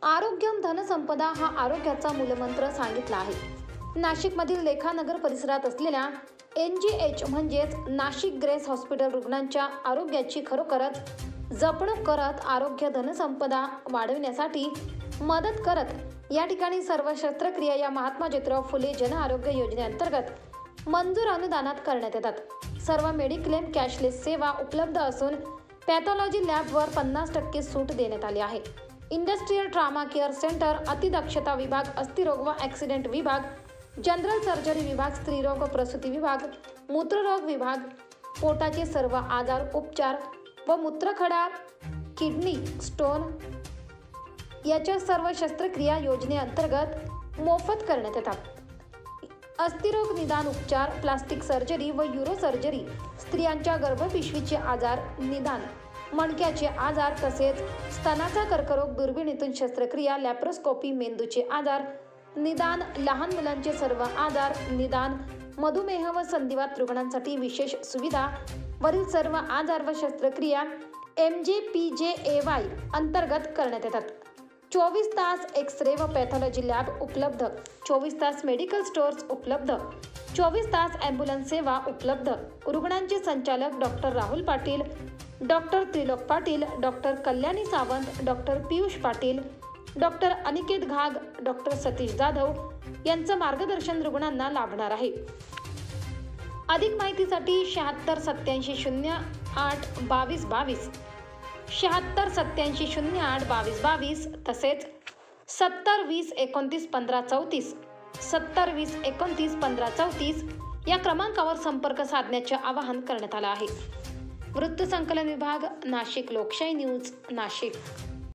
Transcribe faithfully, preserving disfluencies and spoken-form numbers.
आरोग्यम धनसंपदा हा आरोग्याचा मूलमंत्र सांगितला आहे. नाशिकमधील लेखानगर परिसरात असलेल्या एन जी एच म्हणजेच नाशिक ग्रेस हॉस्पिटल रुग्णांच्या आरोग्याची खरोखरच जपणूक करत आरोग्य धनसंपदा वाढविण्यासाठी मदत करत या ठिकाणी सर्व शस्त्रक्रिया या महात्मा ज्योतिराव फुले जन आरोग्य योजनेअंतर्गत मंजूर अनुदानात करण्यात येतात. सर्व मेडिक्लेम कॅशलेस सेवा उपलब्ध असून पॅथॉलॉजी लॅबवर पन्नास टक्के सूट देण्यात आली आहे. इंडस्ट्रियल ट्रामा केअर सेंटर, अतिदक्षता विभाग, अस्थिरोग व ॲक्सिडेंट विभाग, जनरल सर्जरी विभाग, स्त्रीरोग व प्रसूती विभाग, मूत्ररोग विभाग, पोटाचे सर्व आजार उपचार व मूत्रखडा, किडनी स्टोन याच्या सर्व शस्त्रक्रिया योजनेअंतर्गत मोफत करण्यात येतात. अस्थिरोग निदान उपचार, प्लास्टिक सर्जरी व युरो सर्जरी, स्त्रियांच्या गर्भपिशवीचे आजार निदान, मणक्याचे आजार तसेच स्तनाचा कर्करोग, दुर्बिणीतून शस्त्रक्रिया, लॅप्रोस्कोपी, मेंदूचे आजार निदान, लहान मुलांचे सर्व आजार निदान, मधुमेह व संधिवात रुग्णांसाठी विशेष सुविधा, वरील सर्व आजार व शस्त्रक्रिया एम जे पी जे ए वाय अंतर्गत करण्यात येतात. चोवीस तास एक्स रे व पॅथॉलॉजी लॅब उपलब्ध, चोवीस तास मेडिकल स्टोअर्स उपलब्ध, चोवीस तास ॲम्ब्युलन्स सेवा उपलब्ध. रुग्णांचे संचालक doctor Rahul Patil, doctor Trilok Patil, doctor Kalyani Sawant, doctor Piyush Patil, doctor Aniket Ghag, doctor Satish Jadhav यांचं मार्गदर्शन रुग्णांना लाभणार आहे. अधिक माहितीसाठी शहात्तर सत्याऐंशी शून्य आठ बावीस बावीस शहात्तर सत्याऐंशी शून्य आठ बावीस बावीस तसेच सत्तर वीस एकोणतीस पंधरा चौतीस सत्तर वीस एकोणतीस पंधरा चौतीस या क्रमांकावर संपर्क साधण्याचे आवाहन करण्यात आलं आहे. वृत्तसंकलन विभाग, नाशिक लोकशाही न्यूज, नाशिक.